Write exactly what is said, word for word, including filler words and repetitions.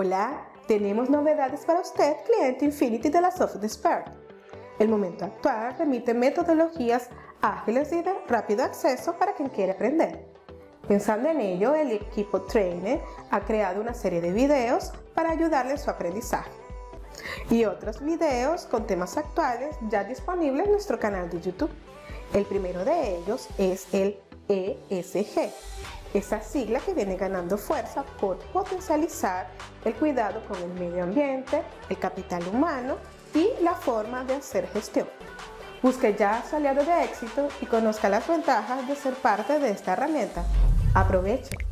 Hola, tenemos novedades para usted, cliente Infinity de la Soft Expert. El momento actual remite metodologías ágiles y de rápido acceso para quien quiere aprender. Pensando en ello, el equipo Trainer ha creado una serie de videos para ayudarle en su aprendizaje. Y otros videos con temas actuales ya disponibles en nuestro canal de YouTube. El primero de ellos es el E S G, esa sigla que viene ganando fuerza por potencializar el cuidado con el medio ambiente, el capital humano y la forma de hacer gestión. Busque ya su aliado de éxito y conozca las ventajas de ser parte de esta herramienta. Aproveche.